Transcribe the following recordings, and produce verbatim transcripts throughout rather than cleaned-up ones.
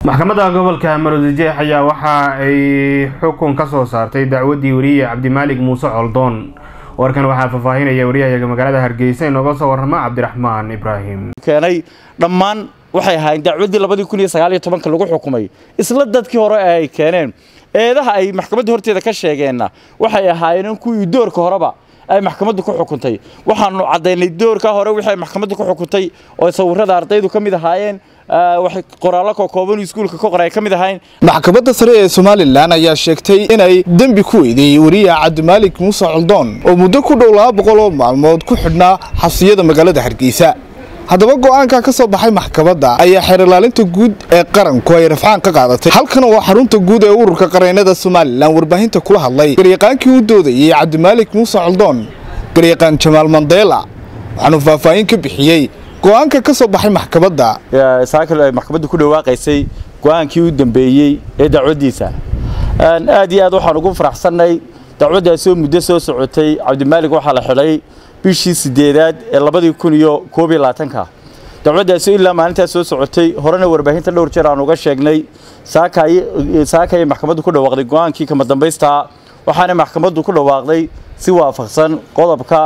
maxkamadda gobolka Maroodijeex ayaa waxa ay xukun ka soo saartay dacwadii wariye Cabdimaalik Muuse Coldoon. warkan waxa faafahinaya wariyaha magaalada Hargeysa inoo soo warrama Cabdiraxmaan Ibraahim. keenay dhammaan waxay ahaayeen dacwadii laba kun iyo sagaal iyo toban lagu xukumay isla dadkii hore ay keeneen eedaha ay maxkamadda horteeda ka sheegeenna waxay ahaayeen kuwii doorka horeba ay maxkamaddu ku xukuntay. waxaanu cadeynay doorka hore wixii maxkamaddu ku xukuntay oo sawirada ardaydu kamid ahaayeen waxay qoraallo ka kooban iskuulka ka qoray kamid ahayn. maxkamadda sare ee Soomaaliland ayaa sheegtay inay dambi ku weydiyay wariye Cabdimaalik Muuse Coldoon oo muddo ku dhow laba boqol oo maalmood ku xidhnaa xabsiyada magaalada Hargeysa. haddaba go'aanka ka soo baxay maxkamadda ayaa xeer ilaalinta guud ee qaranku ay rafcaan ka qaadatay. halkan waa xarunta guud ee ururka qareennada Soomaaliland warbaahinta kula hadlay garyaqaankii u doodayay Cabdimaalik Muuse Coldoon garyaqaan Jamaal Mandela waxaanu faahfaahin ka bixiyay go'aanka ka soo baxay maxkamadda. saakal ay maxkamaddu ku dhawaaqaysay go'aankii u dambeeyay ee dacwadiisa aad iyo aad waxaan ugu faraxsanay dacwadaas oo muddo soo socotay. Cabdimaalik waxa la xilay bishii sideedaad ee laba kun iyo koob iyo labaatan dacwadaas ilaa maalintaas soo socotay horena warbaahinta dhowr jeer aan uga sheegnay saakay saakay maxkamaddu ku dhawaaqday go'aankii kama dambaysta waxaana maxkamaddu ku dhawaaqday si waafaqsan qodobka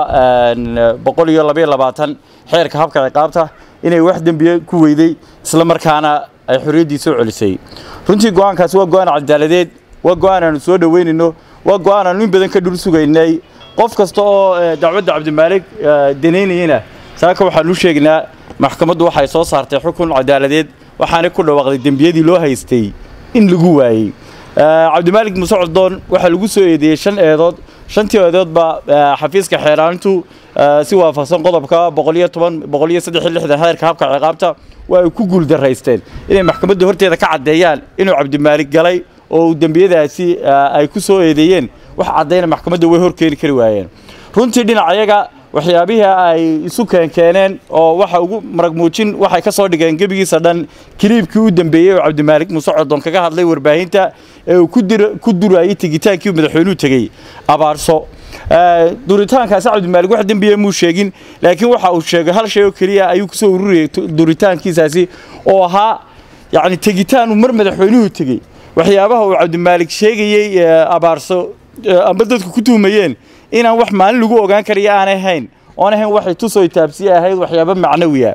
boqol iyo laba iyo labaatan xeerka habka ciqaabta inay wax dambiye ku weyday isla markaana ay xorriyadiisa u celisay. runtii go'aankaas waa go'aan cadaaladeed, waa go'aan aan soo dhaweynayno, waa go'aan aan in badan ka dhul sugaynay. qof kasta oo dacwadda Cabdimaalik daneynayna saaka waxaan u sheegnaa maxkamaddu waxay soo saartay xukun cadaaladeed waxaana ku dhawaaqday dambiyadii loo haystay in lagu waayay. Cabdimaalik Muuse Coldoon waxa lagu soo eedeeyay shan eedood shantii eedood ba xafiiska xeeraantu si waafaqsan qodobka boqol iyo toban boqol iyo saddex iyo lixdan heerka habka ciqaabta waa ay ku guul daraysteen inay maxkamadda horteeda ka cadeeyaan inuu Cabdimaalik galay oo dambiyadaasi ay ku soo eedeeyeen wax cadeyna maxkamadda way hor keeni kari waayeen. runtii dhinacayaga waxyaabihi ay isu keeneen oo waxa ugu marag muujin waxay ka soo dhigeen gabigiisa dhan kiliibkii u dambeeyay oo Cabdimaalik Muuse Coldoon kaga hadlay warbaahinta ee uu ku dir ku durayay tigitaankii madaxweynuhu tagay abaarso. duritaankaas Cabdimaalik wax dambiye muu sheegin laakiin waxa uu sheegay hal shay oo kaliya ayuu ku soo ururiyay duritaankiisaasi oo ahaa yaani tigitaan mar madaxweynuhu tagay. waxyaabaha uu Cabdimaalik sheegayay abaarso amba dadku ku tuumayeen inaan wax maalin lagu ogaan kariyo aan ahayn oo aan ahayn waxay tusoo taabsiye ahayd waxyaabo macnawiya.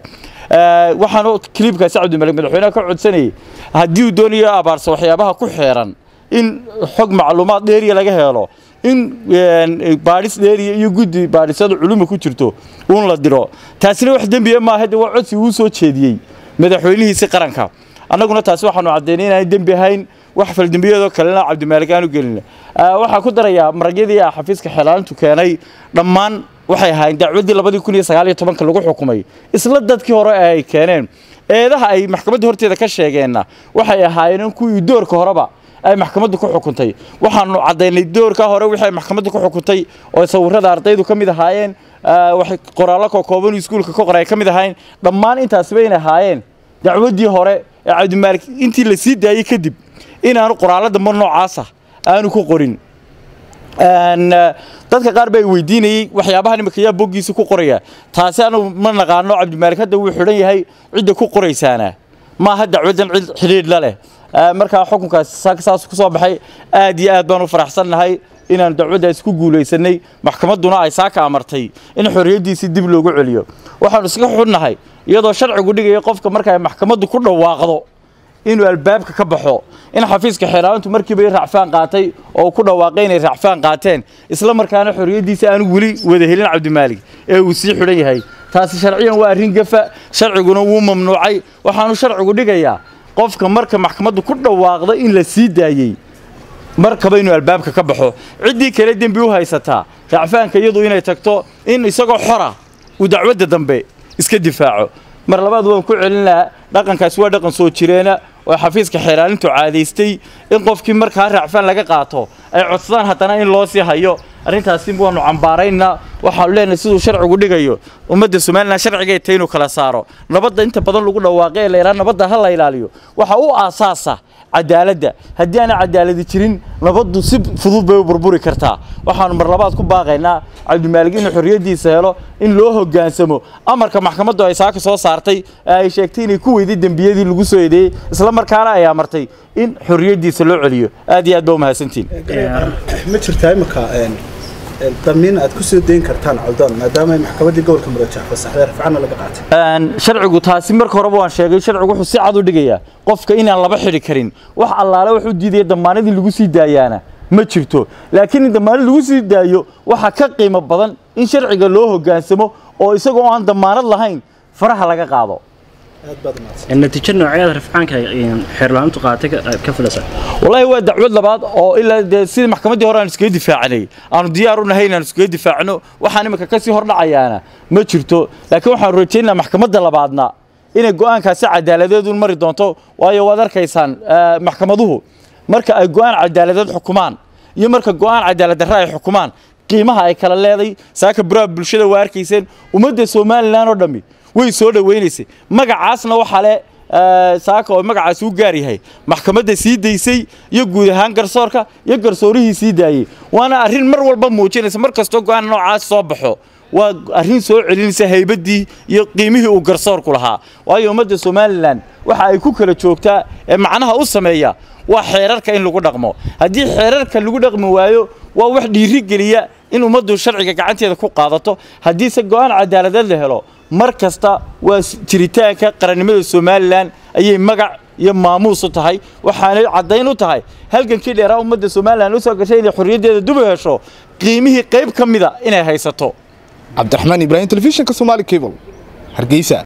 waxaan clipkaas Cabdimaalik madaxweynaha ka codsanayay haddii uu doonayo abaarso waxyaabaha ku xeeran in xog macluumaad dheeri laga helo in baadhis dheeri iyo guddi baadhisada culumo ku jirto uun la diro. taasina wax dambiye ma aha waa codsi uu soo jeediyay madaxweynihiisa qaranka. annaguna taas waxaanu cadeynay inaan dambi ahayn wax fal dambiyada kalena Cabdimaalik aanu gelin. waxa ku daraya maragyadii xafiiska xeelaantu keenay dhammaan waxay ahaayeen dacwadii laba kun iyo sagaal iyo toban lagu xukumay isla dadkii hore ay keeneen eedaha ay maxkamadda horteeda ka sheegeenna waxay ahaayeen kuwii doorka horeba ay maxkamaddu ku xukuntay. waxaanu cadeynay doorka hore wixii maxkamaddu ku xukuntay oo sawirada ardaydu kamid ahaayeen waxay qoraallo ka kooban iskuulka ka qoray kamid ahayn. dhammaan intaas bay ahaayeen dacwadii hore ee Cabdimaalik intii la sii daayay kadib inaanu qoraalada mar noocaas ah aanu ku qorin. aan dadka qaar bay weydiinayay waxyaabaha nimka yaa bogiisa ku qoraya taasi aanu ma naqaano. Cabdimaalik hadda wuu xidhan yahay cidda ku qoraysaana ma aha dacwadan cid xiriir la leh. marka xukunkaas saas ku soo baxay aad iyo aad baan u faraxsanahay inaan dacwadaas ku guuleysanay. maxkamadduna ay saaka amartay in xorriyadiisa dib loogu celiyo. waxaan iska xunnahay iyadoo sharcigu dhigay qofka marka ay maxkamaddu ku dhawaaqdo inuu albaabka ka baxo in xafiiska xeeraantu markii bay raacfaan qaatay oo ku dhawaaqay inay raacfaan qaateen isla markaana xorriyadiisa aanu wali wada helin Cabdimaalik ee uu sii xidhan yahay. taasi sharciyan waa arrin gafa sharciguna wuu mamnuucay. waxaanu sharcigu dhigayaa qofka marka maxkamaddu ku dhawaaqdo in la sii daayay markaba inuu albaabka ka baxo. cidii kale dambi u haysataa raacfaanka iyadu inay tagto in isagoo xora uu dacwadda dambe iska difaaco. mar labaad waan ku celinaa dhaqankaas waa dhaqan soo jireena oo xafiiska xeeraalintu caadeystay in qofkii markaa raacfaan laga qaato ay codsadaan haddana in loo sii hayo. arrintaasi waanu cambaaraynaa waxaan leenahay sidoo sharcigu dhigayo ummadda Soomaaliland sharciga ay inuu kala saaro nabadda inta badan lagu dhawaaqay la yiraahdo nabadda hal la ilaaliyo waxa uu aasaasa cadaaladda haddii aan cadaalad jirin nabaddu si fudud bay u burburi kartaa waxaan mar labaad ku baaqaynaa Cabdimaalig inuu xorriyadiisa helo in loo hoggaansamo amarka maxkamaddu ay saaka soo saartay ay sheegtay inay ku weydiin dambiyadii lagu soo eedeeyay isla markaana ay amartay in xorriyadiisa loo celiyo aad iyo aad baa u mahadsantiin ma jirtaa imika ضمن أد كسر دين كرتان عودان ما دام محكمة الجول كمرجع فصحيح رفعنا لقى قاتل. أن شرعه تاسمر كهرباء شيء شرعه حسي عدو دقيقة قف كإن الله بحر كريم وح الله لو حد جديد ضمانة اللي جوسي دايانا ما شفته لكن الضمانة اللي جوسي دايو وحكى قيمة بدن إن شرعه له جانسمه أو يسقوا عن ضمانة اللهين فرح لقى قاضو. النتيجة نوعية رفعان كحرلان تقاطع كفلسة. والله هو دعوة لبعض أو إلا سيد محكمة دي هران سكيد دفاع عليه. أنا ديارنا هينا سكيد دفاع عنه وحنا مكاكسي هرنا عيانا ما شرته لكن وحنا روتينا محكمة دي لبعضنا. إن الجوان كاسع عدالة دون مريض دونتو ويا وذر كيسان آه محكمة ذو مركا الجوان عدالة حكومان يمركا الجوان عدالة الرأي حكومان قيمها أي كلا الذي ساك برا بالشدة واركيسين ومدة سومال لا نردمي. way soo dhaweynaysi magacaasna waxa le saaka oo magacaas u gaar yahay maxkamadda sii deysay iyo guud ahaan garsoorka iyo garsoorihii sii daayay waana arrin mar walba muujinaysa mar kasto go'aan noocaas soo baxo waa arrin soo celinaysa haybadii iyo qiimihii uu garsoorku lahaa waayo ummadda Soomaaliland waxa ay ku kala joogtaa ee macnaha u sameeya waa xeerarka in lagu dhaqmo haddii xeerarka lagu dhaqmi waayo waa wax dhiiri geliya in ummaddu sharciga gacanteeda ku qaadato haddii se go'aan cadaalad la helo markasta waa jiritaanka qarannimada Soomaaliland ayay magac iyo maamuus u tahay waxaana cadeyn u tahay halgankii dheeraa ummadda Soomaaliland u soo gashay inay xorriyadeeda dib u hesho qiimihii qayb kamida inay haysato Cabdiraxmaan Ibrahim telefishinka Somali Cable Hargeysa.